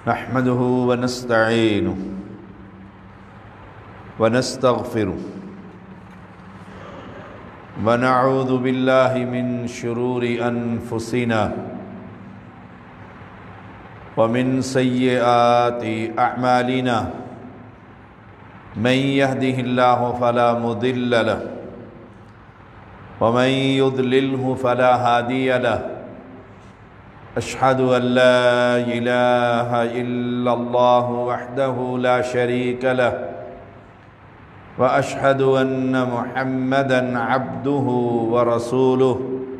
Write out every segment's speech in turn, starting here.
نحمده ونستعينه ونستغفره ونعوذ بالله من شرور أنفسنا ومن سيئات أعمالنا من يهده الله فلا مضل له ومن يضلله فلا هادي له أشهد أن لا إله إلا الله وحده لا شريك له وأشهد أن محمدًا عبده ورسوله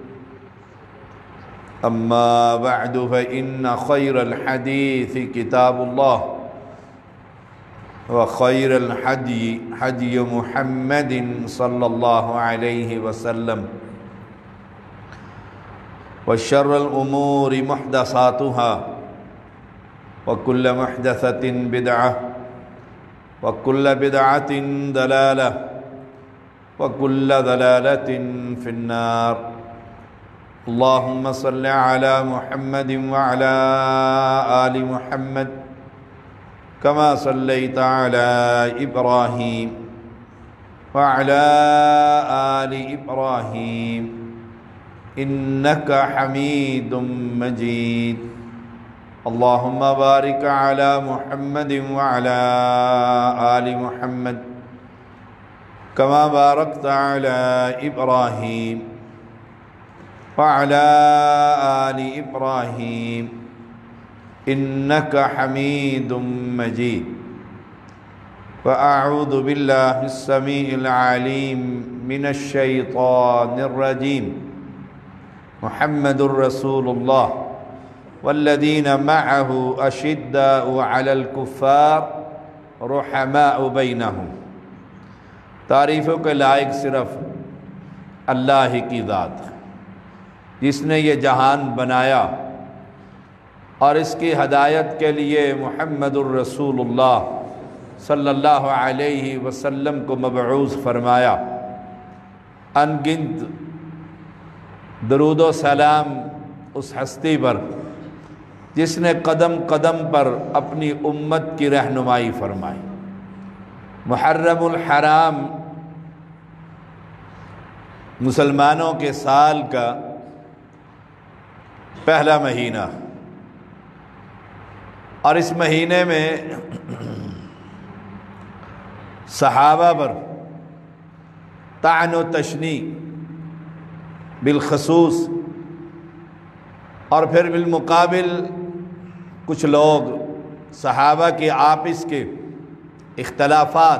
أما بعد فإن خير الحديث كتاب الله وخير الهدي هدي محمد صلى الله عليه وسلم وشر الأمور محدثاتها وكل محدثة بدعة وكل بدعة ضلالة وكل ضلالة في النار اللهم صل على محمد وعلى آل محمد كما صليت على إبراهيم وعلى آل إبراهيم إنك حميد مجيد اللهم بارك على محمد وعلى آل محمد كما باركت على إبراهيم وعلى آل إبراهيم إنك حميد مجيد وأعوذ بالله السميع العليم من الشيطان الرجيم محمد رسول الله والذين معه أشداء على الكفار رحماء بينهم تعریفوں کے لائق صرف اللہ کی ذات ہے جس نے یہ جہان بنایا اور اس کی ہدایت کے لیے محمد الرسول اللہ صلی اللہ علیہ وسلم کو مبعوث فرمایا ان گنت درود و سلام اس ہستی پر جس نے قدم قدم پر اپنی امت کی رہنمائی فرمائی محرم الحرام مسلمانوں کے سال کا پہلا مہینہ اور اس مہینے میں صحابہ پر طعن و تشنیع بالخصوص اور پھر بالمقابل کچھ لوگ صحابہ کے آپس کے اختلافات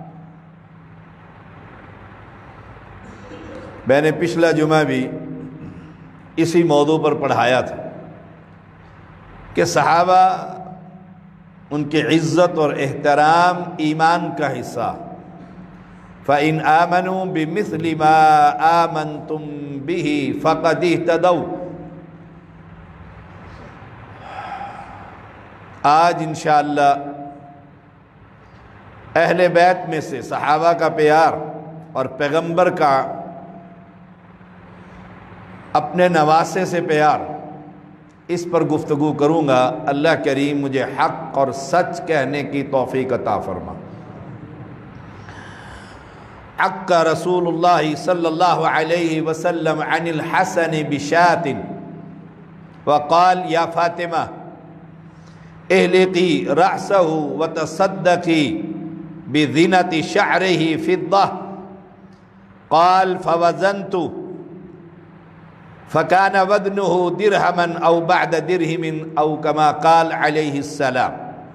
میں نے پچھلا جمعہ بھی اسی موضوع پر پڑھایا تھا کہ صحابہ ان کی عزت اور احترام ایمان کا حصہ فَإِنْ آمَنُوا بِمِثْلِ مَا آمَنْتُمْ بِهِ فَقَدْ اهْتَدَوْا آج انشاءاللہ اہل بیت میں سے صحابہ کا پیار اور پیغمبر کا اپنے نواسے سے پیار اس پر گفتگو کروں گا اللہ کریم مجھے حق اور سچ کہنے کی توفیق عطا فرما حق رسول اللہ صلی اللہ علیہ وسلم عن الحسن بشات وقال یا فاطمہ احلقی رأسہ وتصدقی بذنة شعره فضة قال فوزنت فكان وزنه درهما أو بعد درهم أو كما قال عليه السلام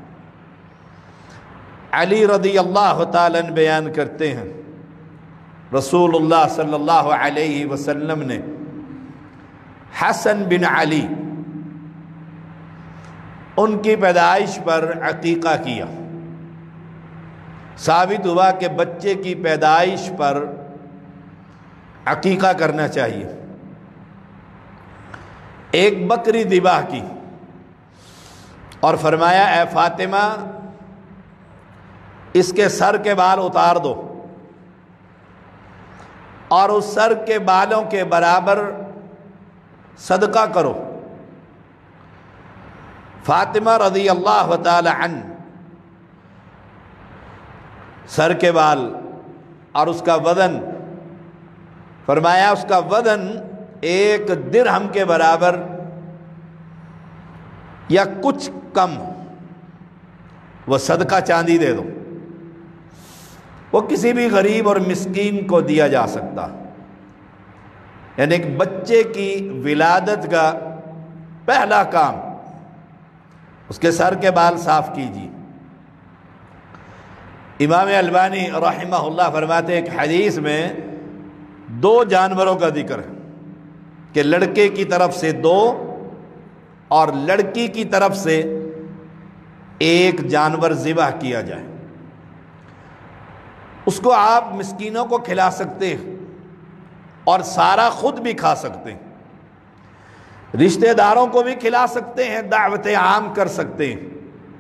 علی رضی اللہ تعالیٰ بیان کرتے ہیں رسول اللہ صلی اللہ علیہ وسلم نے حسن بن علی ان کی پیدائش پر عقیقہ کیا ثابت ہوا کہ بچے کی پیدائش پر عقیقہ کرنا چاہیے ایک بکری ذبح کی اور فرمایا اے فاطمہ اس کے سر کے بال اتار دو اور اس سر کے بالوں کے برابر صدقہ کرو فاطمہ رضی اللہ تعالی عنہ سر کے بال اور اس کا وزن، فرمایا اس کا وزن 1 درہم کے برابر یا کچھ کم، وہ صدقہ چاندی دے دو، وہ کسی بھی غریب اور مسکین کو دیا جا سکتا۔ یعنی ایک بچے کی ولادت کا پہلا کام اس کے سر کے بال صاف کیجیے۔ امام البانی رحمہ اللہ فرماتے ہیں ایک حدیث میں 2 جانوروں کا ذکر ہے کہ لڑکے کی طرف سے 2 اور لڑکی کی طرف سے 1 جانور ذبح کیا جائے، اس کو آپ مسکینوں کو کھلا سکتے ہیں اور سارا خود بھی کھا سکتے ہیں، رشتہ داروں کو بھی کھلا سکتے ہیں، دعوت عام کر سکتے ہیں۔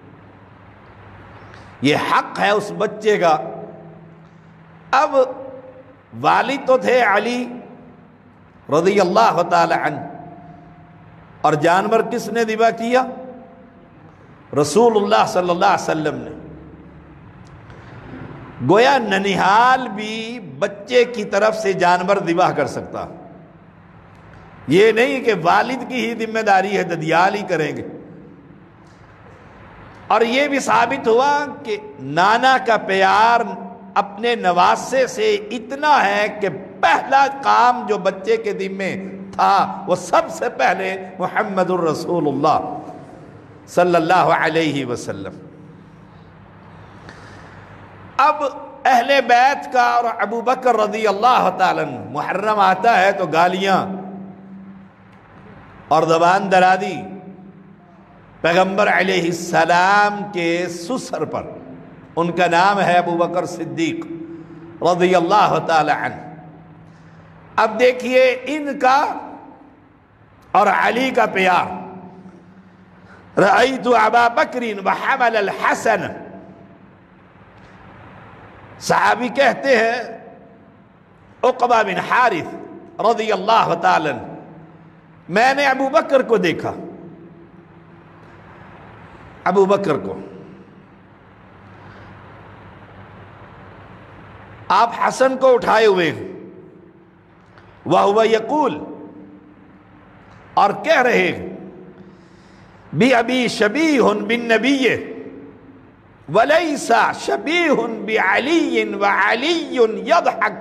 یہ حق ہے اس بچے کا۔ اب والد تو تھے علی رضی اللہ تعالی عنہ، اور جانور کس نے ذبح کیا؟ رسول اللہ صلی اللہ علیہ وسلم نے۔ گویا ننیحال بھی بچے کی طرف سے جانور ذبح کر سکتا، یہ نہیں کہ والد کی ہی ذمہ داری ہے ددیال ہی کریں گے۔ اور یہ بھی ثابت ہوا کہ نانا کا پیار اپنے نواسے سے اتنا ہے کہ پہلا کام جو بچے کے ذمے تھا وہ سب سے پہلے محمد الرسول اللہ صلی اللہ علیہ وسلم۔ اب اہل بیت کا اور ابو بکر رضی اللہ تعالیٰ عنہ، محرم آتا ہے تو گالیاں اور زبان درازی پیغمبر علیہ السلام کے سسر پر، ان کا نام ہے ابو بکر صدیق رضی اللہ تعالی عنہ۔ اب دیکھیے ان کا اور علی کا پیار۔ رأیت ابا بکر وحمل الحسن، صحابی کہتے ہیں عقبہ بن حارث رضی اللہ تعالی عنہ، میں نے ابو بکر کو دیکھا، ابو بکر کو آپ حسن کو اٹھائے ہوئے ہیں، وَهُوَ يَقُولُ، اور کہہ رہے ہیں بِأَبِي شَبِيهٌ بِالنَّبِيِّ وَلَيْسَ شَبِيهٌ بِعَلِيٍّ وَعَلِيٌّ يَضْحَكُ۔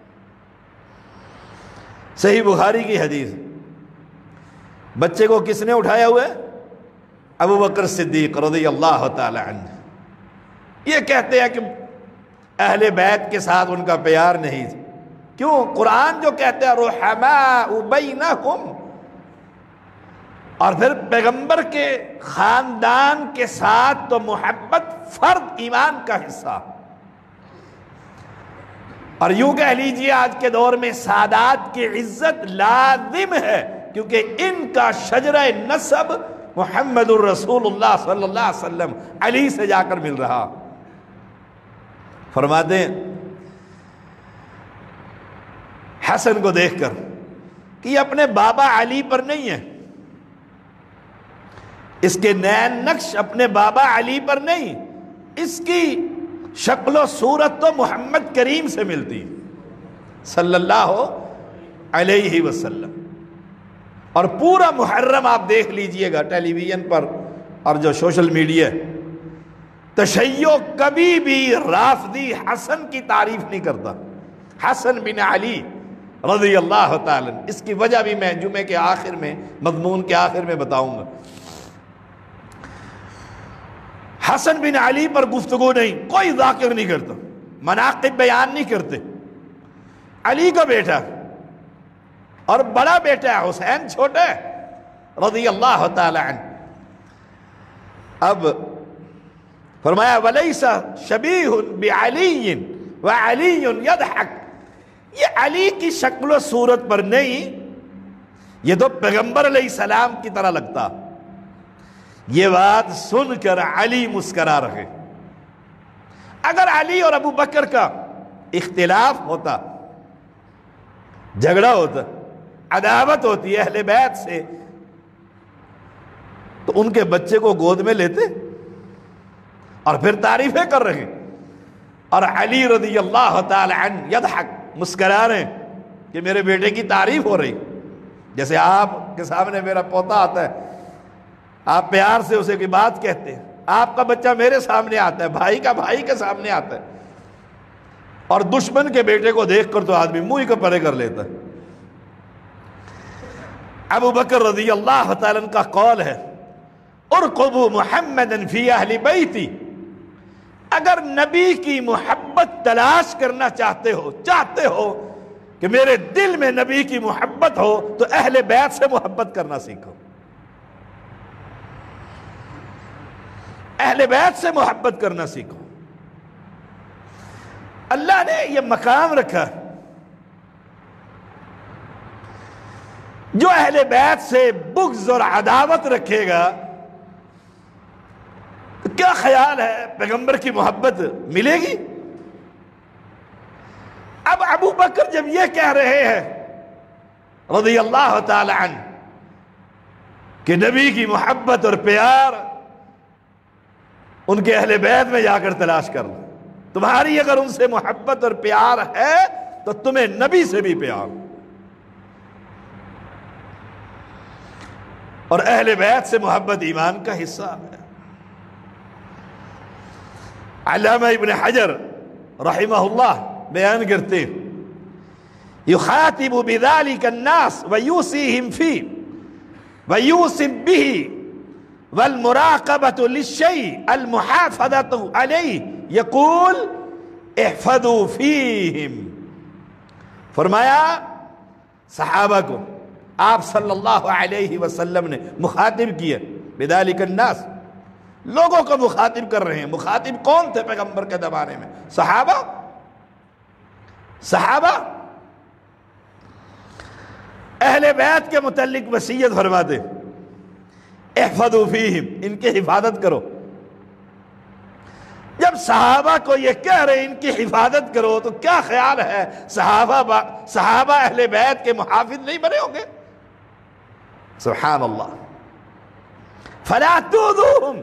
صحیح بخاری کی حدیث۔ بچے کو کس نے اٹھایا ہوئے؟ ابو بکر صدیق رضی اللہ تعالی عنہ۔ یہ کہتے ہیں کہ اہل بیت کے ساتھ ان کا پیار نہیں، کیوں؟ قرآن جو کہتے ہیں رحماء بینہم، اور پھر پیغمبر کے خاندان کے ساتھ تو محبت فرد ایمان کا حصہ۔ اور یوں کہہ لیجئے آج کے دور میں سادات کی عزت لازم ہے، کیونکہ ان کا شجرہ نسب محمد الرسول اللہ صلی اللہ علیہ وسلم علی سے جا کر مل رہا۔ فرماتے ہیں حسن کو دیکھ کر کہ یہ اپنے بابا علی پر نہیں ہے، اس کے نین نقش اپنے بابا علی پر نہیں، اس کی شکل و صورت تو محمد کریم سے ملتی صلی اللہ علیہ وسلم۔ اور پورا محرم آپ دیکھ لیجئے گا ٹیلی ویژن پر اور جو سوشل میڈیا، تشیع کبھی بھی رافضی حسن کی تعریف نہیں کرتا، حسن بن علی رضی اللہ تعالی عنہ۔ اس کی وجہ بھی میں جمعے کے آخر میں، مضمون کے آخر میں بتاؤں گا۔ حسن بن علی پر گفتگو نہیں، کوئی ذاکر نہیں کرتا، مناقب بیان نہیں کرتے۔ علی کا بیٹا اور بڑا بیٹا ہے حسین، چھوٹا ہے رضی اللہ تعالی عنہ۔ اب فرمایا وَلَيْسَ شَبِيهٌ بِعَلِيٍّ وَعَلِيٌّ يَضْحَكُ، یہ علی کی شکل و صورت پر نہیں، یہ تو پیغمبر علیہ السلام کی طرح لگتا۔ یہ بات سن کر علی مسکرا رہے۔ اگر علی اور ابو بکر کا اختلاف ہوتا، جھگڑا ہوتا، عداوت ہوتی اہل بیت سے، تو ان کے بچے کو گود میں لیتے اور پھر تعریفیں کر رہے ہیں، اور علی رضی اللہ تعالی عنہ یضحک، مسکرا رہے ہیں کہ میرے بیٹے کی تعریف ہو رہی. جیسے آپ کے سامنے میرا پوتا آتا ہے، آپ پیار سے اسے کی بات کہتے ہیں، آپ کا بچہ میرے سامنے آتا ہے، بھائی کا بھائی کے سامنے آتا ہے، اور دشمن کے بیٹے کو دیکھ کر تو آدمی منہ ہی کو پرے کر لیتا ہے. ابو بکر رضی اللہ تعالیٰ عنہ کا قول ہے، ارقبوا محمدا فی اہل بیتی، اگر نبی کی محبت تلاش کرنا چاہتے ہو کہ میرے دل میں نبی کی محبت ہو تو اہل بیت سے محبت کرنا سیکھو، اہل بیت سے محبت کرنا سیکھو. اللہ نے یہ مقام رکھا، جو اہل بیت سے بغض اور عداوت رکھے گا تو کیا خیال ہے پیغمبر کی محبت ملے گی؟ اب ابو بکر جب یہ کہہ رہے ہیں رضی اللہ تعالی عنہ کہ نبی کی محبت اور پیار ان کے اہل بیت میں جا کر تلاش کر لو، تمہاری اگر ان سے محبت اور پیار ہے تو تمہیں نبی سے بھی پیار، اور اہل بیت سے محبت ایمان کا حصہ ہے. علامہ ابن حجر رحمہ اللہ بیان کرتے ہیں، یخاطب بذلك الناس ویوصیہم فیہ ویوصب به والمراقبة للشیء المحافظة علیہ یقول احفظوا فیہم. فرمایا صحابہ کو آپ صلی اللہ علیہ وسلم نے مخاطب کیا، بذلك الناس، لوگوں کو مخاطب کر رہے ہیں. مخاطب کون تھے پیغمبر کے زمانے میں؟ صحابہ اہل بیت کے متعلق وصیت فرماتے، احفظوا فیہم، ان کی حفاظت کرو. جب صحابہ کو یہ کہہ رہے ان کی حفاظت کرو تو کیا خیال ہے صحابہ اہل بیت کے محافظ نہیں بنے ہوں گے؟ سبحان اللہ. فلا تؤذوہم،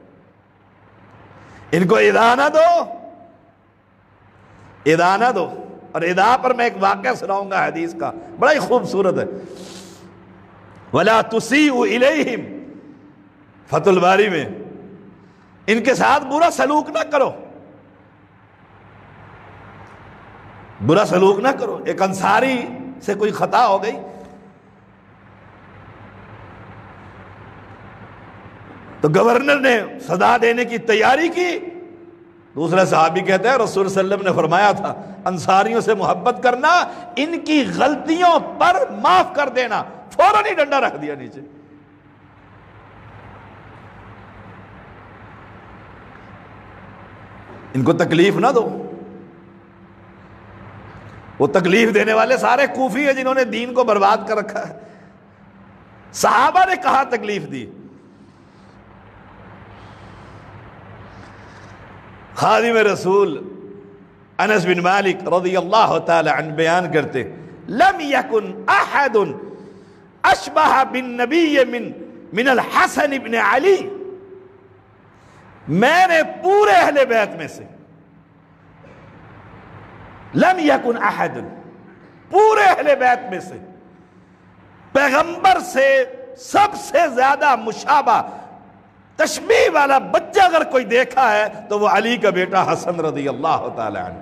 ان کو اذا نہ دو. اور اذا پر میں ایک واقعہ سناؤں گا حدیث کا، بڑا ہی خوبصورت ہے. ولا تسیئوا الیہم، فتح الباری میں، ان کے ساتھ برا سلوک نہ کرو، برا سلوک نہ کرو. ایک انصاری سے کوئی خطا ہو گئی تو گورنر نے سزا دینے کی تیاری کی. دوسرا صحابی کہتا ہے رسول صلی اللہ علیہ وسلم نے فرمایا تھا انصاریوں سے محبت کرنا، ان کی غلطیوں پر معاف کر دینا. فوراً ہی ڈنڈا رکھ دیا نیچے. ان کو تکلیف نہ دو. وہ تکلیف دینے والے سارے کوفی ہیں جنہوں نے دین کو برباد کر رکھا ہے. صحابہ نے کہاں تکلیف دی؟ خادم رسول انس بن مالک رضی اللہ تعالی عنہ بیان کرتے، لم یکن احد اشبہ بالنبی من الحسن بن علی، میں نے پورے اہل بیت میں سے، لم یکن احد، پورے اہل بیت میں سے پیغمبر سے سب سے زیادہ مشابہ تشبیہ والا بچہ اگر کوئی دیکھا ہے تو وہ علی کا بیٹا حسن رضی اللہ تعالی عنہ.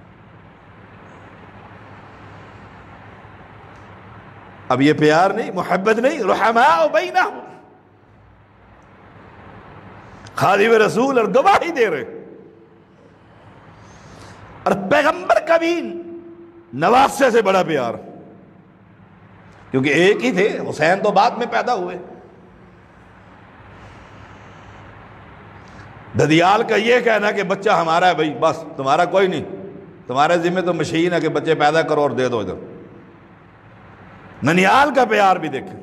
اب یہ پیار نہیں، محبت نہیں، رحماء بینہم، خادم رسول اور گواہی دے رہے. اور پیغمبر کا بھی نواسے سے بڑا پیار، کیونکہ ایک ہی تھے. حسین تو بعد میں پیدا ہوئے. ددیال کا یہ کہنا کہ بچہ ہمارا ہے بھائی، بس تمہارا کوئی نہیں، تمہارے ذمہ تو مشین ہے کہ بچے پیدا کرو اور دے دو ادھر. ننیال کا پیار بھی دیکھیں.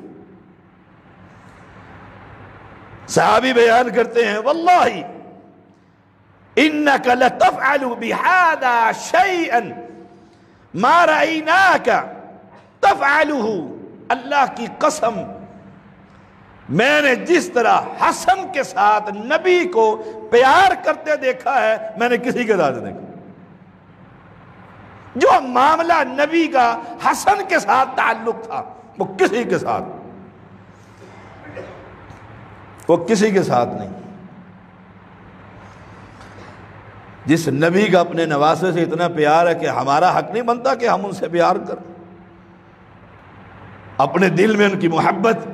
صحابی بیان کرتے ہیں واللہ انک لتفعل بہذا شیئا ما رأیناک تفعلہ، اللہ کی قسم میں نے جس طرح حسن کے ساتھ نبی کو پیار کرتے دیکھا ہے میں نے کسی کے ساتھ دیکھا۔ جو معاملہ نبی کا حسن کے ساتھ تعلق تھا وہ کسی کے ساتھ نہیں۔ جس نبی کا اپنے نواسے سے اتنا پیار ہے کہ ہمارا حق نہیں بنتا کہ ہم ان سے پیار کریں، اپنے دل میں ان کی محبت،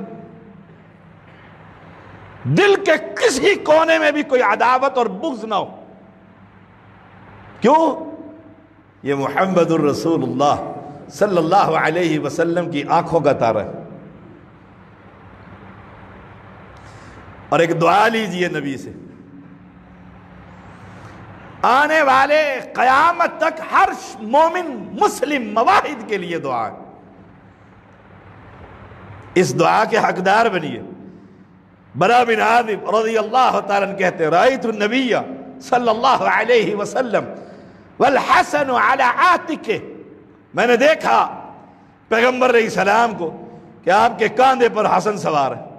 دل کے کسی کونے میں بھی کوئی عداوت اور بغض نہ ہو۔ کیوں؟ یہ محمد الرسول اللہ صلی اللہ علیہ وسلم کی آنکھوں کا تارہ ہے۔ اور ایک دعا لیجئے نبی سے، آنے والے قیامت تک ہر مومن مسلم مواحد کے لیے دعا ہے، اس دعا کے حقدار بنیے۔ برا بن عازب رضی اللہ تعالیٰ عنہ کہتے ہیں رأیت النبی صلی اللہ علیہ وسلم والحسن علی عاتقہ، میں نے دیکھا پیغمبر علیہ السلام کو کہ آپ کے کاندھے پر حسن سوار ہے،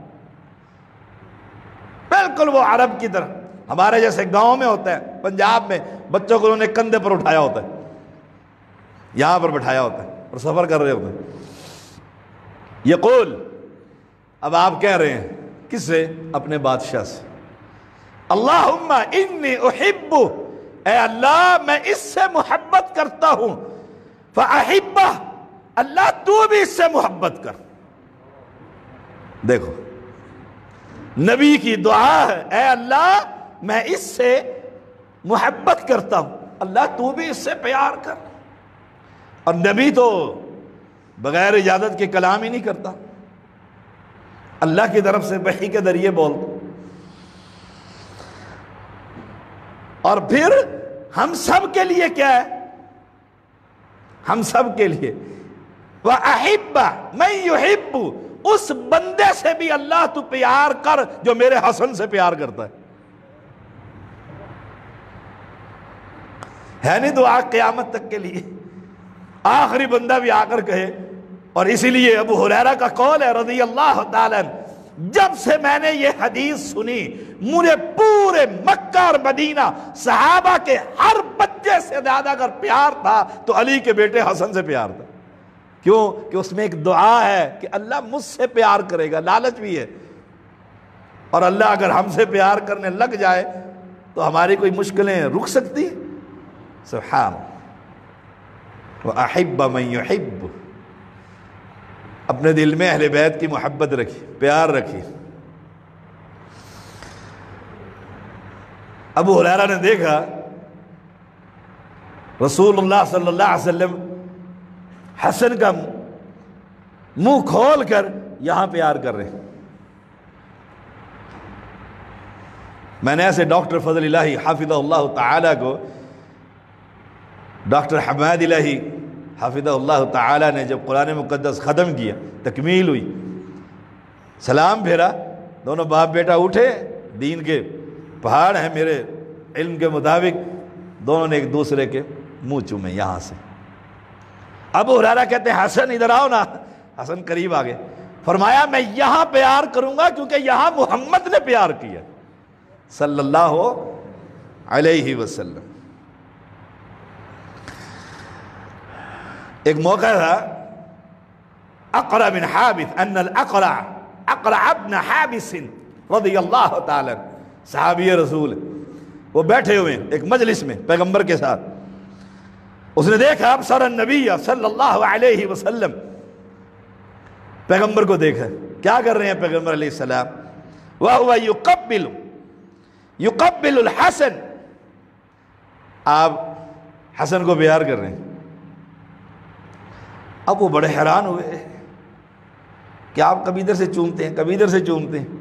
بالکل وہ عرب کی طرح، ہمارے جیسے گاؤں میں ہوتا ہے، پنجاب میں بچوں کو انہوں نے کندھے پر اٹھایا ہوتا ہے، یہاں پر بٹھایا ہوتا ہے اور سفر کر رہے ہوتے ہیں۔ یقول، اب آپ کہہ رہے ہیں کس سے؟ اپنے بادشاہ سے، اللہم انی احب، اے اللہ میں اس سے محبت کرتا ہوں، فاحبہ، اللہ تو بھی اس سے محبت کر۔ دیکھو نبی کی دعا ہے، اے اللہ میں اس سے محبت کرتا ہوں، اللہ تو بھی اس سے پیار کر۔ اور نبی تو بغیر اجازت کے کلام ہی نہیں کرتا، اللہ کی طرف سے وحی کے ذریعے بولتا۔ اور پھر ہم سب کے لیے کیا ہے؟ ہم سب کے لیے وَأَحِبَّ مَن يُحِبُّ، اس بندے سے بھی اللہ تو پیار کر جو میرے حسن سے پیار کرتا ہے نہیں دعا قیامت تک کے لیے؟ آخری بندہ بھی آ کر کہے۔ اور اسی لیے ابو ہریرہ کا قول ہے رضی اللہ تعالیٰ عنہ، جب سے میں نے یہ حدیث سنی مجھے پورے مکہ اور مدینہ صحابہ کے ہر بچے سے زیادہ اگر پیار تھا تو علی کے بیٹے حسن سے پیار تھا۔ کیوں؟ کہ اس میں ایک دعا ہے کہ اللہ مجھ سے پیار کرے گا، لالچ بھی ہے، اور اللہ اگر ہم سے پیار کرنے لگ جائے تو ہماری کوئی مشکلیں رک سکتی؟ سبحان۔ وَأَحِبَّ مَن يُحِبُّ، اپنے دل میں اہل بیت کی محبت رکھی، پیار رکھی۔ ابو ہریرہ نے دیکھا رسول اللہ صلی اللہ علیہ وسلم حسن کا منہ کھول کر یہاں پیار کر رہے ہیں۔ میں نے ایسے ڈاکٹر فضل الہی حافظہ اللہ تعالیٰ کو، ڈاکٹر حماد الہی حافظہ اللہ تعالیٰ نے جب قرآن مقدس ختم کیا، تکمیل ہوئی، سلام پھیرا، دونوں باپ بیٹا اٹھے، دین کے پہاڑ ہیں میرے علم کے مطابق، دونوں نے ایک دوسرے کے منہ چومے یہاں سے۔ ابو ہریرہ کہتے ہیں حسن ادھر آؤ نا، حسن قریب آ گئے، فرمایا میں یہاں پیار کروں گا کیونکہ یہاں محمد نے پیار کیا صلی اللہ علیہ وسلم۔ ایک موقع تھا اقرع بن حابس، ان اقرع بن حابس رضی اللہ تعالی صحابی رسول، وہ بیٹھے ہوئے ایک مجلس میں پیغمبر کے ساتھ، اس نے دیکھا ابصر النبی صلی اللہ علیہ وسلم، پیغمبر کو دیکھا، کیا کر رہے ہیں پیغمبر علیہ السلام؟ وَهُوَ يُقَبِّلُ الْحَسَنِ، آپ حسن کو پیار کر رہے ہیں۔ اب وہ بڑے حیران ہوئے کہ آپ کبھی ادھر سے چومتے ہیں، کبھی ادھر سے چومتے ہیں۔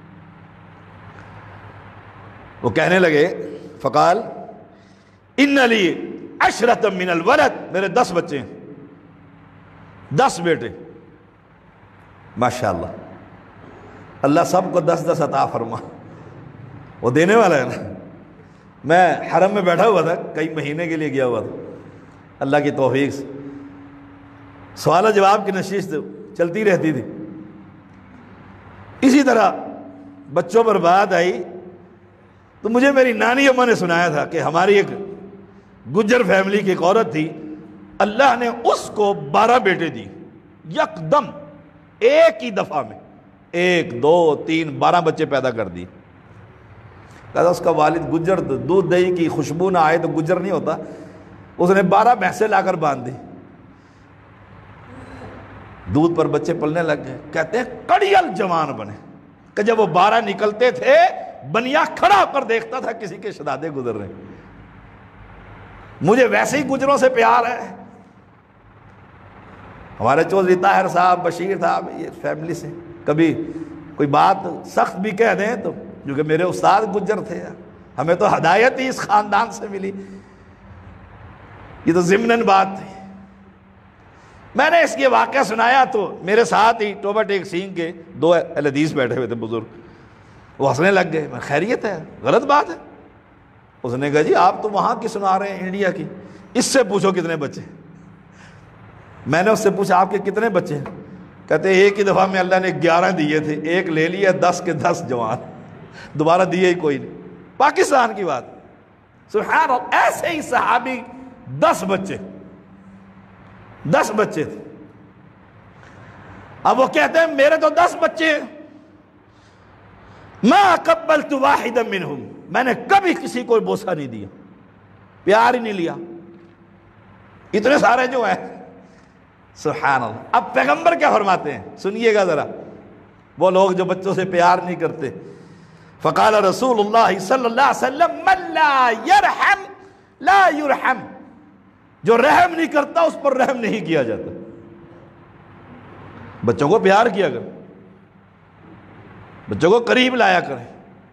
وہ کہنے لگے، فقال ان لی عشرۃ من الولد، میرے 10 بچے ہیں، 10 بیٹے، ماشاءاللہ، اللہ سب کو 10 عطا فرما، وہ دینے والا ہے نا۔ میں حرم میں بیٹھا ہوا تھا، کئی مہینے کے لیے گیا ہوا تھا، اللہ کی توفیق سے سوال و جواب کی نشست چلتی رہتی تھی۔ اسی طرح بچوں پر بات آئی تو مجھے میری نانی اماں نے سنایا تھا کہ ہماری ایک گجر فیملی کی ایک عورت تھی، اللہ نے اس کو 12 بیٹے دی یکدم، ایک ہی دفعہ میں، 1 2 3 12 بچے پیدا کر دی۔ کہا اس کا والد گجر، دودھ دہی کی خوشبو نہ آئے تو گجر نہیں ہوتا، اس نے 12 بھینسیں لا کر باندھ دی، دودھ پر بچے پلنے لگ گئے۔ کہتے ہیں کڑیل جوان بنے کہ جب وہ 12 نکلتے تھے بنیا کھڑا ہو کر دیکھتا تھا کسی کے شہزادے گزر رہے۔ مجھے ویسے ہی گجروں سے پیار ہے، ہمارے چودھری طاہر صاحب، بشیر صاحب، یہ فیملی سے کبھی کوئی بات سخت بھی کہہ دیں تو، جو کہ میرے استاد گجر تھے، ہمیں تو ہدایت ہی اس خاندان سے ملی، یہ تو ضمناً بات تھی۔ میں نے اس یہ واقعہ سنایا تو میرے ساتھ ہی ٹوبہ ٹیک سینگ کے 2 اہل حدیث بیٹھے ہوئے تھے بزرگ، وہ ہنسنے لگ گئے۔ میں خیریت ہے، غلط بات ہے؟ اس نے کہا جی آپ تو وہاں کی سنا رہے ہیں انڈیا کی، اس سے پوچھو کتنے بچے۔ میں نے اس سے پوچھا آپ کے کتنے بچے ہیں؟ کہتے ایک ہی دفعہ میں اللہ نے 11 دیے تھے، ایک لے لیا، 10 کے 10 جوان، دوبارہ دیے ہی کوئی نہیں۔ پاکستان کی بات، سبحان اللہ، ایسے ہی صحابی 10 بچے 10 بچے تھے۔ اب وہ کہتے ہیں میرے تو 10 بچے ہیں، ما قبلت واحدا منہم، میں نے کبھی کسی کو بوسہ نہیں دیا، پیار ہی نہیں لیا، اتنے سارے جو ہیں۔ سبحان اللہ۔ اب پیغمبر کیا فرماتے ہیں سنیے گا ذرا، وہ لوگ جو بچوں سے پیار نہیں کرتے۔ فقال رسول اللہ صلی اللہ علیہ وسلم من لا یرحم لا یرحم، جو رحم نہیں کرتا اس پر رحم نہیں کیا جاتا۔ بچوں کو پیار کیا کریں، بچوں کو قریب لایا کریں،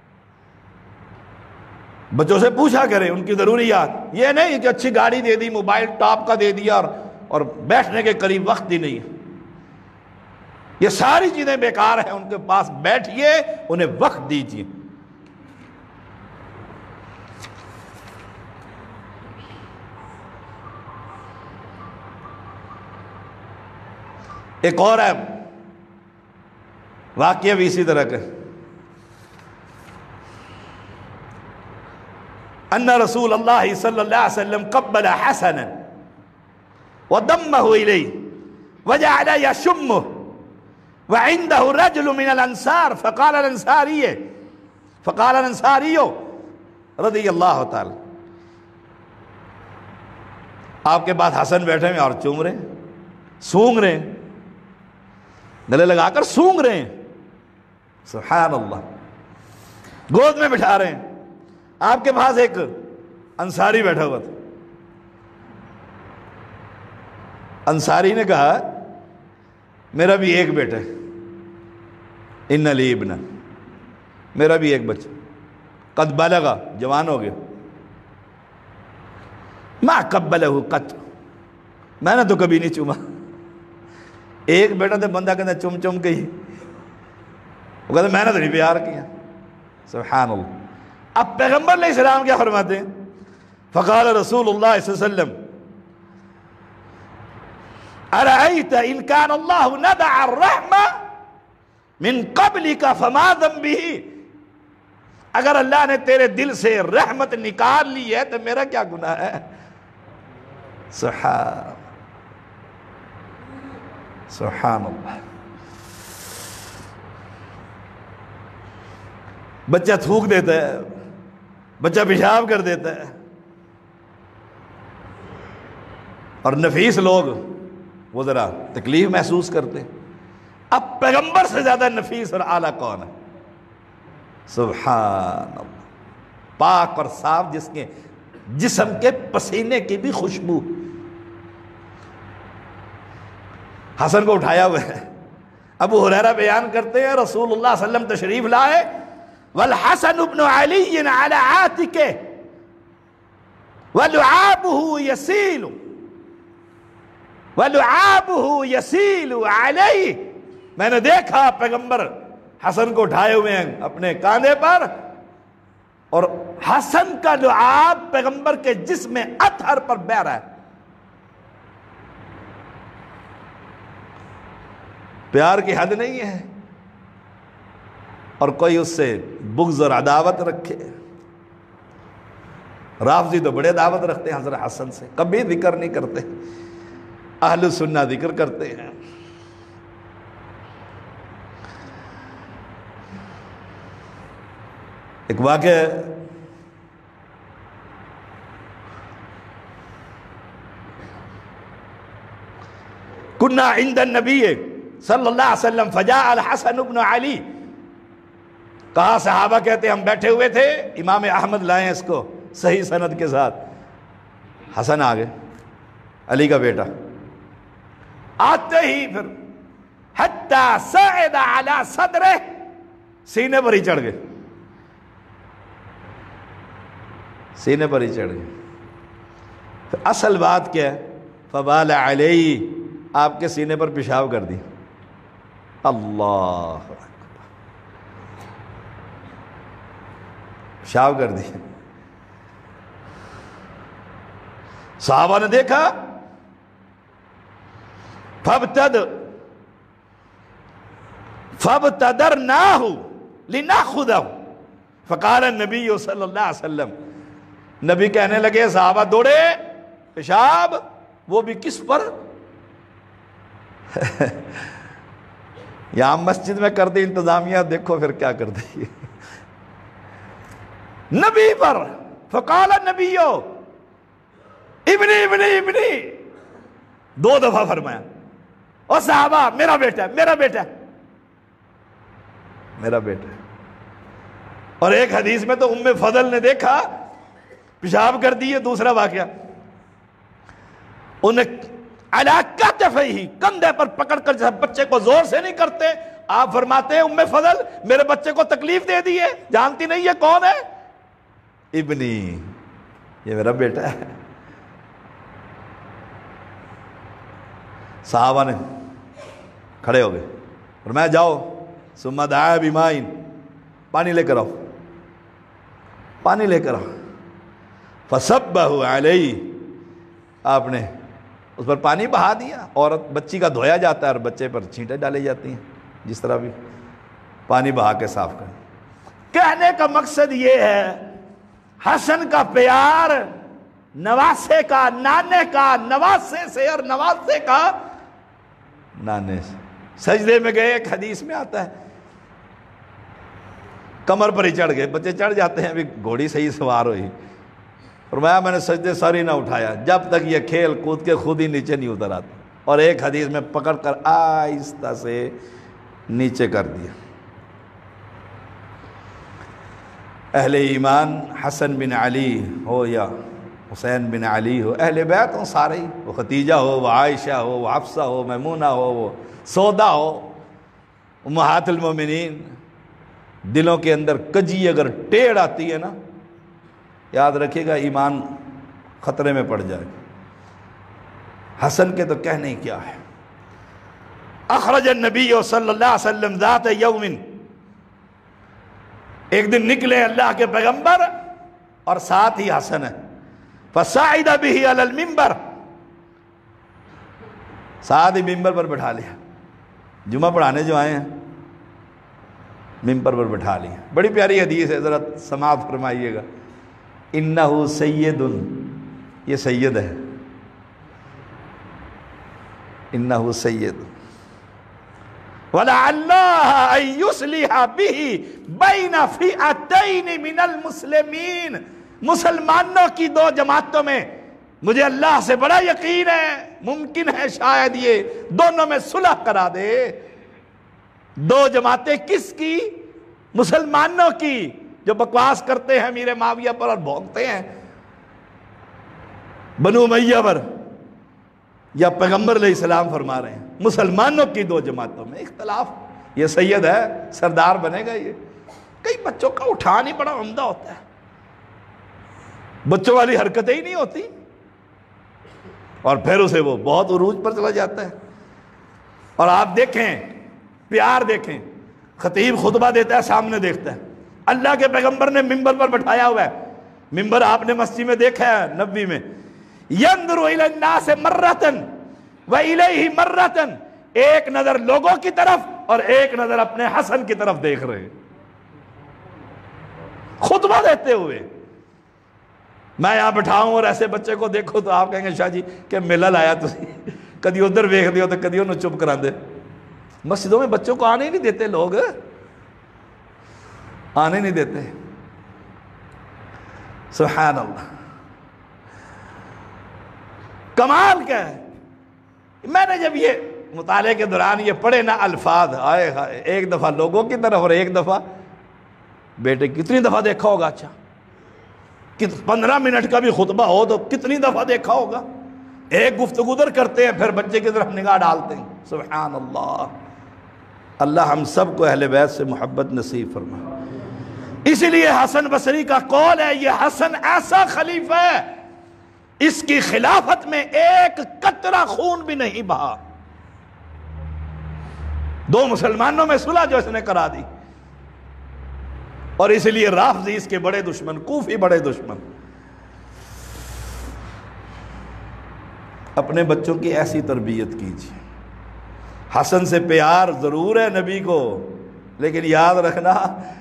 بچوں سے پوچھا کریں ان کی ضروریات، یہ نہیں کہ اچھی گاڑی دے دی، موبائل ٹاپ کا دے دیا اور بیٹھنے کے قریب وقت ہی نہیں ہے۔ یہ ساری چیزیں بیکار ہیں، ان کے پاس بیٹھیے، انہیں وقت دیجیے۔ ایک اور ہے واقعہ بھی اسی طرح کا، ان رسول اللہ صلی اللہ علیہ وسلم قبل حسنا وضمه الیہ وجعل یشمه وعنده رجل من الانصار فقال الانصاری رضی اللہ تعالی، آپ کے بعد حسن بیٹھے ہیں اور چوم رہے ہیں، سونگ رہے ہیں، گلے لگا کر سونگ رہے ہیں، سبحان اللہ، گود میں بٹھا رہے ہیں۔ آپ کے پاس ایک انصاری بیٹھا ہوا تھا، انصاری نے کہا میرا بھی ایک بیٹا ہے، ان لی ابنا، میرا بھی ایک بچہ، قد بلغ، جوان ہو گیا، ما قبلہ قط، میں نے تو کبھی نہیں چوما۔ ایک بیٹا تو بندہ کہتا چم چم کے ہی، وہ کہتا میں نے تو نہیں پیار کیا، سبحان اللہ۔ اب پیغمبر علیہ السلام کیا فرماتے ہیں؟ فقال رسول اللہ صلی اللہ علیہ وسلم ارأیت ان کان اللہ ندع الرحمہ من قبلک فما ذنبہ، اگر اللہ نے تیرے دل سے رحمت نکال لی ہے تو میرا کیا گناہ ہے؟ سبحان اللہ۔ بچہ تھوک دیتا ہے، بچہ پیشاب کر دیتا ہے، اور نفیس لوگ وہ ذرا تکلیف محسوس کرتے ہیں۔ اب پیغمبر سے زیادہ نفیس اور اعلیٰ کون ہے؟ سبحان اللہ، پاک اور صاف، جس کے جسم کے پسینے کی بھی خوشبو۔ حسن کو اٹھایا ہوا ہے، ابو ہریرہ بیان کرتے ہیں رسول اللہ صلی اللہ علیہ وسلم تشریف لائے، والحسن ابن علی علی عاتقہ ولعابہ یسیل علیہ، میں نے دیکھا پیغمبر حسن کو اٹھائے ہوئے ہیں اپنے کاندھے پر، اور حسن کا لعاب پیغمبر کے جسم اطہر پر بہہ رہا ہے۔ پیار کی حد نہیں ہے، اور کوئی اس سے بغض اور عداوت رکھے. رافضی تو بڑے دعوت رکھتے ہیں حضرت حسن سے، کبھی ذکر نہیں کرتے. اہل سنہ ذکر کرتے ہیں. ایک واقعہ کنا عند النبی صلی اللہ علیہ وسلم فجاء الحسن بن علی، کہا صحابہ کہتے ہیں ہم بیٹھے ہوئے تھے، امام احمد لائے اس کو صحیح سند کے ساتھ. حسن آ گئے، علی کا بیٹا. آتے ہی پھر حتی صعد علی صدرہ، سینے پر ہی چڑھ گئے، سینے پر ہی چڑھ گئے. پھر اصل بات کیا ہے؟ فبال علیہ، آپ کے سینے پر پیشاب کر دی. اللہ، پیشاب کر دی. صحابہ نے دیکھا، فابتدرناہ لناخذہ، فقال النبی صلی اللہ علیہ وسلم، نبی کہنے لگے صحابہ دوڑے، پیشاب وہ بھی کس پر؟ یہاں مسجد میں کر دی انتظامیہ، دیکھو پھر کیا کر دی نبی پر. فقال النبی ابنی ابنی ابنی، 2 دفعہ فرمایا. اور صحابہ میرا بیٹا میرا بیٹا میرا بیٹا. اور ایک حدیث میں تو ام فضل نے دیکھا پیشاب کر دیے. دوسرا واقعہ، انہیں علی کتفیہ، کندھے پر پکڑ کر، جیسے بچے کو زور سے نہیں کرتے، آپ فرماتے ہیں ام فضل میرے بچے کو تکلیف دے دی ہے، جانتی نہیں یہ کون ہے؟ ابنی، یہ میرا بیٹا ہے. صحابہ نے کھڑے ہو گئے اور میں جاؤ، ثم دعا بماء، پانی لے کر آؤ، پانی لے کر آؤ. فصبہ علیہ، آپ نے اس پر پانی بہا دیا. عورت بچی کا دھویا جاتا ہے اور بچے پر چھینٹیں ڈالی جاتی ہیں، جس طرح بھی پانی بہا کے صاف کریں. کہنے کا مقصد یہ ہے حسن کا پیار نواسے کا، نانے کا، نواسے سے اور نواسے کا نانے سے. سجدے میں گئے، ایک حدیث میں آتا ہے کمر پر ہی چڑھ گئے. بچے چڑھ جاتے ہیں، ابھی گھوڑی صحیح سوار ہوئی. فرمایا میں نے سجدے ساری نہ اٹھایا جب تک یہ کھیل کود کے خود ہی نیچے نہیں اتر آتا. اور ایک حدیث میں پکڑ کر آہستہ سے نیچے کر دیا. اہل ایمان حسن بن علی ہو یا حسین بن علی ہو، اہل بیت ہوں سارے ہی، وہ ختیجہ ہو، وہ عائشہ ہو، وہ حفصہ ہو، میمونہ ہو، وہ سودا ہو، امہات المومنین، دلوں کے اندر کجی اگر ٹیڑھ آتی ہے نا، یاد رکھیے گا ایمان خطرے میں پڑ جائے. حسن کے تو کہنے ہی کیا ہے. اخرج النبی صلی اللہ علیہ وسلم ذات یوم، ایک دن نکلے اللہ کے پیغمبر اور ساتھ ہی حسن ہے. فصعد به علی المنبر، ساتھ ہی ممبر پر بٹھا لیا. جمعہ پڑھانے جو آئے ہیں ممبر پر بٹھا لیا. بڑی پیاری حدیث ہے، ذرا سماعت فرمائیے گا. انہ سید، یہ سید ہے، انہ سید. وَلَعَلَّهَ أَن يُصْلِحَ بِهِ بَيْنَ فِئَتَيْنِ مِنَ الْمُسْلِمِينَ، مسلمانوں کی 2 جماعتوں میں مجھے اللہ سے بڑا یقین ہے، ممکن ہے شاید یہ دونوں میں صلح کرا دے. 2 جماعتیں کس کی؟ مسلمانوں کی، جو بکواس کرتے ہیں امیر معاویہ پر اور بھونکتے ہیں بنو امیہ پر، یا پیغمبر علیہ السلام فرما رہے ہیں مسلمانوں کی 2 جماعتوں میں اختلاف. یہ سید ہے، سردار بنے گا. یہ کئی بچوں کا اٹھان ہی بڑا عمدہ ہوتا ہے، بچوں والی حرکتیں ہی نہیں ہوتی، اور پھر اسے وہ بہت عروج پر چلا جاتا ہے. اور آپ دیکھیں، پیار دیکھیں، خطیب خطبہ دیتا ہے، سامنے دیکھتا ہے. اللہ کے پیغمبر نے ممبر پر بٹھایا ہوا ہے. ممبر آپ نے مسجد میں دیکھا ہے نبوی میں، ينظر الى الناس مرتن والیہ مرتن، ایک نظر لوگوں کی طرف اور ایک نظر اپنے حسن کی طرف دیکھ رہے ہیں. خطبہ دیتے ہوئے میں یہاں بٹھاؤں اور ایسے بچے کو دیکھو تو آپ کہیں گے شاہ جی کہ ملل آیا تسی کدی ادھر ویکھ دیو تو کدی انہوں چپ کرا دے. مسجدوں میں بچوں کو آنے نہیں دیتے لوگ, آنے نہیں دیتے. سبحان اللہ. کمال کیا ہے, میں نے جب یہ مطالعے کے دوران یہ پڑھے نا الفاظ, آئے ہائے, ایک دفعہ لوگوں کی طرف اور ایک دفعہ بیٹے. کتنی دفعہ دیکھا ہوگا؟ اچھا 15 منٹ کا بھی خطبہ ہو تو کتنی دفعہ دیکھا ہوگا. ایک گفتگو در کرتے ہیں پھر بچے کی طرف نگاہ ڈالتے ہیں. سبحان اللہ. اللہ ہم سب کو اہل بیت سے محبت نصیب فرمائے. اسی لیے حسن بصری کا قول ہے یہ حسن ایسا خلیفہ ہے اس کی خلافت میں ایک قطرہ خون بھی نہیں بہا. 2 مسلمانوں میں صلح جو اس نے کرا دی, اور اس لیے رافضی اس کے بڑے دشمن, کوفی بڑے دشمن. اپنے بچوں کی ایسی تربیت کیجیے. حسن سے پیار ضرور ہے نبی کو, لیکن یاد رکھنا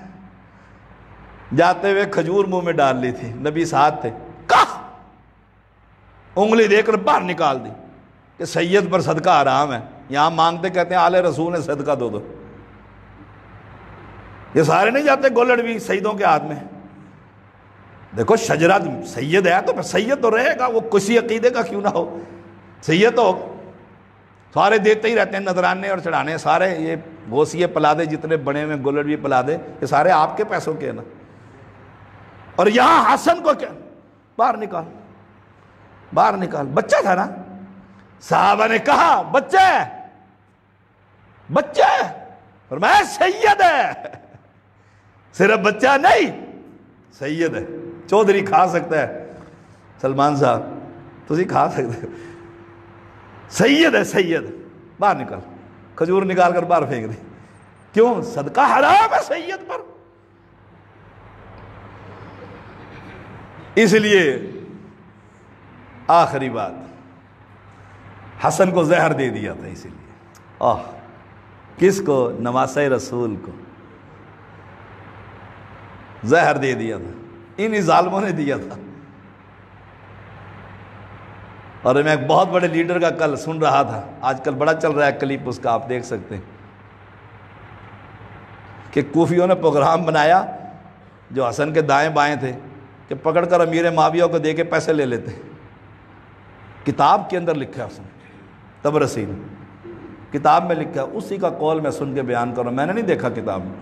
جاتے ہوئے کھجور منہ میں ڈال لی تھی, نبی ساتھ تھے, انگلی دے کر باہر نکال دی کہ سید پر صدقہ حرام ہے. یہاں مانگتے کہتے ہیں آل رسول نے صدقہ دو دو. یہ سارے نہیں جاتے گولڑ بھی سیدوں کے ہاتھ میں. دیکھو شجرہ سید ہے تو سید تو رہے گا, وہ کسی عقیدے کا کیوں نہ ہو, سید تو سارے دیتے ہی رہتے ہیں نذرانے اور چڑھانے. سارے یہ غوثیے پلادے جتنے بنے ہوئے گولڑ بھی پلادے یہ سارے آپ کے پیسوں کے ہیں نا. اور یہاں حسن کو کیا باہر نکال, باہر نکال. بچہ تھا نا, صحابہ نے کہا بچہ ہے, بچہ ہے, فرمایا سید ہے. صرف بچہ نہیں سید ہے. چودھری کھا سکتا ہے, سلمان صاحب تسی کھا سکتے ہو, سید ہے سید. باہر نکال, کھجور نکال کر باہر پھینک دی. کیوں؟ صدقہ حرام ہے سید پر. اس لیے آخری بات, حسن کو زہر دے دیا تھا. اسی لیے کس کو؟ نواسہ رسول کو زہر دے دیا تھا, انہی ظالموں نے دیا تھا. اور میں ایک بہت بڑے لیڈر کا کل سن رہا تھا, آج کل بڑا چل رہا ہے کلپ اس کا, آپ دیکھ سکتے ہیں کہ کوفیوں نے پروگرام بنایا جو حسن کے دائیں بائیں تھے کہ پکڑ کر امیر معاویہ کو دے کے پیسے لے لیتے. کتاب کے اندر لکھا ہے, اس نے طبرسی نے کتاب میں لکھا ہے, اسی کا قول میں سن کے بیان کر رہا ہوں, میں نے نہیں دیکھا کتاب میں.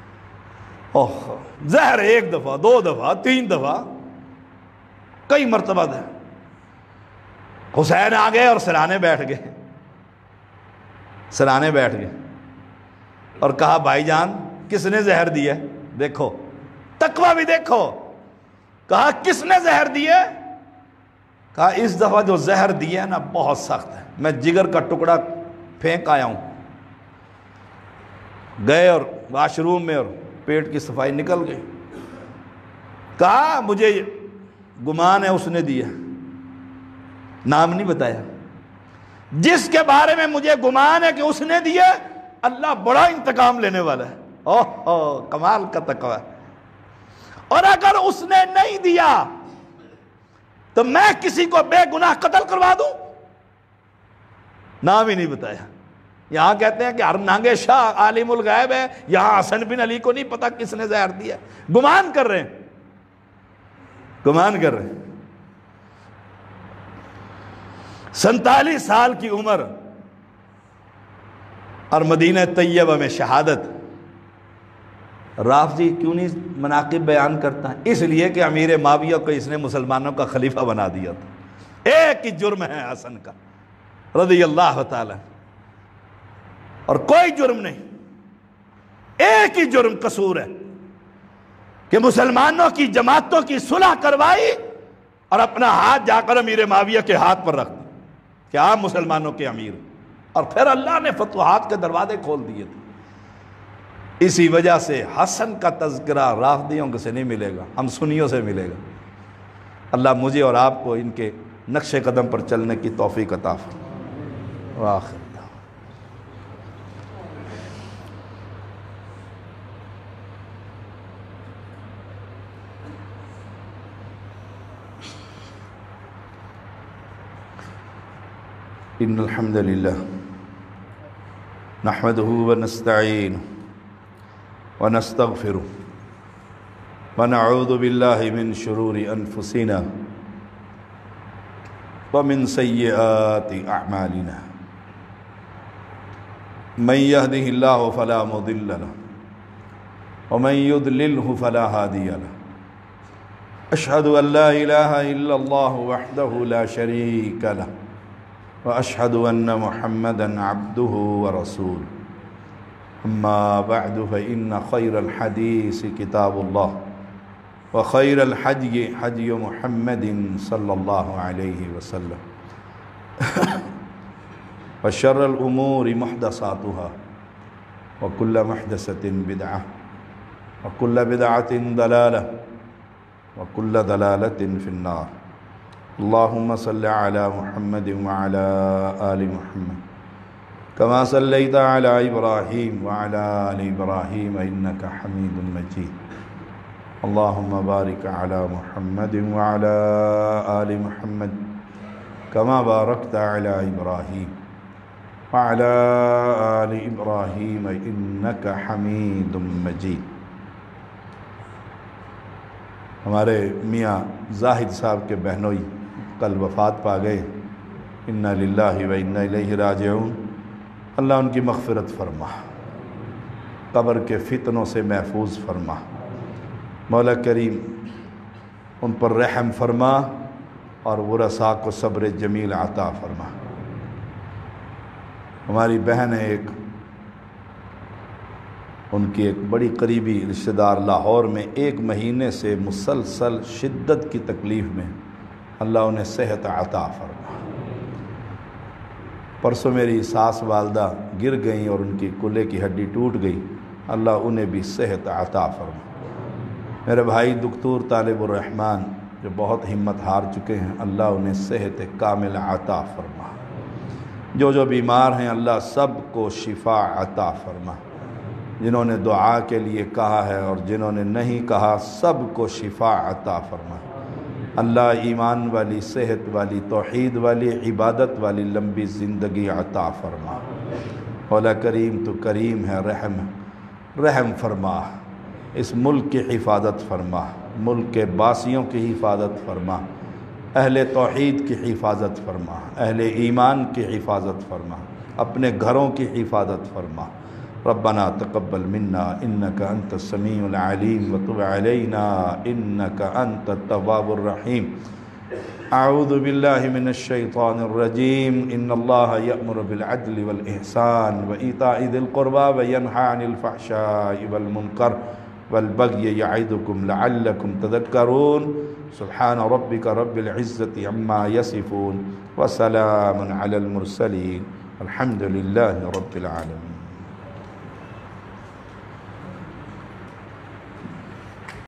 زہر 1 دفعہ 2 دفعہ 3 دفعہ کئی مرتبہ دے. حسین آ گئے اور سرانے بیٹھ گئے, سرانے بیٹھ گئے اور کہا بھائی جان کس نے زہر دیا ہے؟ دیکھو تقویٰ بھی دیکھو. کہا کس نے زہر دیا ہے؟ کہا اس دفعہ جو زہر دیا ہے نا بہت سخت ہے, میں جگر کا ٹکڑا پھینک آیا ہوں. گئے اور واش روم میں اور پیٹ کی صفائی نکل گئی. کہا مجھے گمان ہے اس نے دیا, نام نہیں بتایا. جس کے بارے میں مجھے گمان ہے کہ اس نے دیا, اللہ بڑا انتقام لینے والا ہے. کمال کا تقویٰ. اور اگر اس نے نہیں دیا تو میں کسی کو بے گناہ قتل کروا دوں, نام ہی نہیں بتایا. یہاں کہتے ہیں کہ ہرنانگے شاہ عالم الغیب ہے, یہاں حسن بن علی کو نہیں پتا کس نے زہر دیا. گمان کر رہے ہیں, گمان کر رہے ہیں. 47 سال کی عمر اور مدینہ طیبہ میں شہادت. رافضی کیوں نہیں مناقب بیان کرتا؟ اس لیے کہ امیر معاویہ کو اس نے مسلمانوں کا خلیفہ بنا دیا تھا. ایک ہی جرم ہے حسن کا رضی اللہ تعالی, اور کوئی جرم نہیں, ایک ہی جرم قصور ہے کہ مسلمانوں کی جماعتوں کی صلح کروائی اور اپنا ہاتھ جا کر امیر معاویہ کے ہاتھ پر رکھ دیا کہ آپ مسلمانوں کے امیر, اور پھر اللہ نے فتوحات کے دروازے کھول دیے تھے. اسی وجہ سے حسن کا تذکرہ رافضیوں سے نہیں ملے گا, ہم سنیوں سے ملے گا. اللہ مجھے اور آپ کو ان کے نقش قدم پر چلنے کی توفیق عطا فرمائے. إن الحمد لله نحمده ونستعينه ونستغفره ونعوذ بالله من شرور أنفسنا ومن سيئات أعمالنا من يهده الله فلا مضل له ومن يضلله فلا هادي له أشهد أن لا إله إلا الله وحده لا شريك له وأشهد أن محمدًا عبده ورسوله أما بعد فإن خير الحديث كتاب الله وخير الحدي حدي محمد صلى الله عليه وسلم وشر الأمور محدثاتها وكل محدثة بدعة وكل بدعة ضلالة وكل ضلالة في النار اللهم صل على محمد وعلى آل محمد كما صليت على إبراهيم وعلى آل إبراهيم إنك حميد مجيد اللهم بارك على محمد وعلى آل محمد كما باركت على إبراهيم وعلى آل إبراهيم إنك حميد مجيد. ہمارے میاں زاہد صاحب کے بہنوئی کل وفات پا گئے. انا للہ و انا الیہ راجعون. اللہ ان کی مغفرت فرما، قبر کے فتنوں سے محفوظ فرما. مولا کریم ان پر رحم فرما اور ورثاء کو صبر جمیل عطا فرما. ہماری بہن ہے ایک، ان کی ایک بڑی قریبی رشتہ دار لاہور میں 1 مہینے سے مسلسل شدت کی تکلیف میں، اللہ انہیں صحت عطا فرما. پرسوں میری ساس والدہ گر گئیں اور ان کی کلے کی ہڈی ٹوٹ گئی، اللہ انہیں بھی صحت عطا فرما. میرے بھائی دکتور طالب الرحمن جو بہت ہمت ہار چکے ہیں، اللہ انہیں صحت کامل عطا فرما. جو بیمار ہیں اللہ سب کو شفا عطا فرما. جنہوں نے دعا کے لیے کہا ہے اور جنہوں نے نہیں کہا سب کو شفا عطا فرما. اللہ ایمان والی، صحت والی، توحید والی، عبادت والی لمبی زندگی عطا فرما. مولا کریم تو کریم ہے، رحم فرما. اس ملک کی حفاظت فرما، ملک کے باسیوں کی حفاظت فرما، اہل توحید کی حفاظت فرما، اہل ایمان کی حفاظت فرما، اپنے گھروں کی حفاظت فرما. ربنا تقبل منا انك انت السميع العليم وتب علينا انك انت التواب الرحيم. اعوذ بالله من الشيطان الرجيم. ان الله يأمر بالعدل والإحسان وإيتاء ذي القربى وينهى عن الفحشاء والمنكر والبغي يعظكم لعلكم تذكرون. سبحان ربك رب العزة عما يصفون وسلام على المرسلين الحمد لله رب العالمين.